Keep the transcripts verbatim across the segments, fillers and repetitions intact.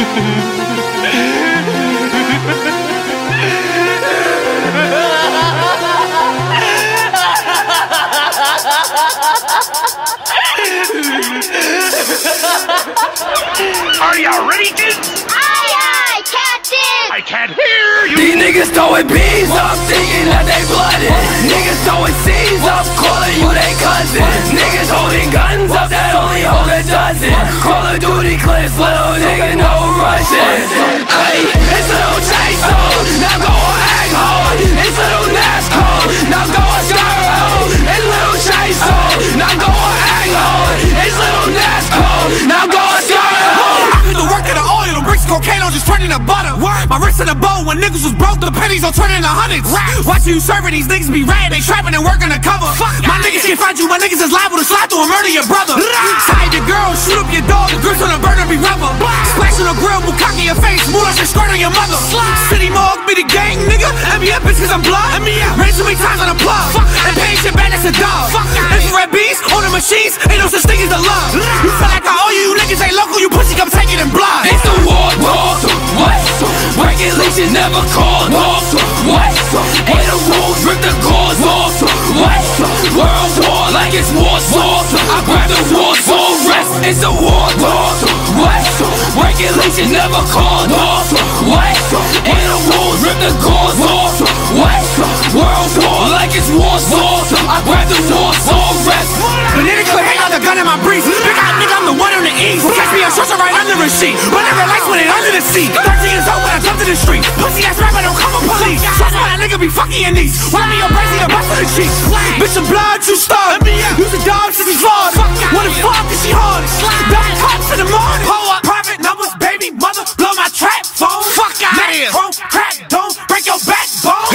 Are y'all ready, kids? Aye, aye, Captain! I can't hear you! These niggas throwing bees up, thinking that they blooded. Niggas throwing C's up, calling you they cousin. Niggas holding guns up, that only hold a dozen. Call of Duty clips, little nigga, no rushing. Hey, it's little J-So, now go on egg hole. It's little NASCAR, now go on Scarro. It's little J-So, now go on egg hole. It's little NASCAR, now go on Scarro. The work of the oil, the bricks cocaine, I'm just turning to butter. My wrist in the bow, when niggas was broke, the pennies don't turn into hundreds. Watching you serving, these niggas be rat, they trapping and working the cover. My niggas can't find you, my niggas is liable to slide through and murder your brother. Side your girl, shoot up your dog, the grits on the burner be rubber. Splash on the grill, bukkake in your face, move that shit skirt on your mother. City Mog be the gang, nigga, M B F bitch cause I'm blood. Raised too many times on the plug, and paying shit back, that's a dog. Infrared beats, on the machines, ain't no such thing as the love. You feel like I owe you, you niggas ain't local, you pussy come take it in blood. It's the war talk, what? Regulations never called off, what? Ain't the rules, rip the gauze off, what? World war like it's war talk, I grab the war for rest. It's the war talk, what? Regulations never called off, what? Ain't the rules, rip the gauze off, what? World war like it's war talk, I grab the war for rest. The nigga could hang out the gun in my briefs. Big eyed nigga, I'm the one on the east. Catch me a shorts right under the sheet, but never lights when it under the seat. Thirteen years old when I jumped in the street. Pussy ass rapper don't come with police. Trust my nigga be fucking your niece. Why me your brazy and bust for the cheeks? Bitch of blood, you starved. Use a dog since he's flawed. What the fuck is she hard? Double cops in the morning. Pull up private numbers, baby mother. Blow my trap phone. Fuck out here. Chrome, crack, don't break your backbone.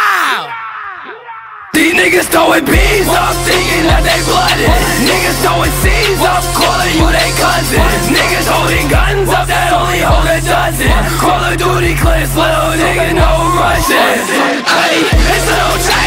These niggas throwing bees up, thinking that they blooded. Niggas throwing C's up, calling you they cousin. Niggas holding guns up, that only hold a dozen. Call of Duty clips, little nigga, no rushing. Hey, it's little J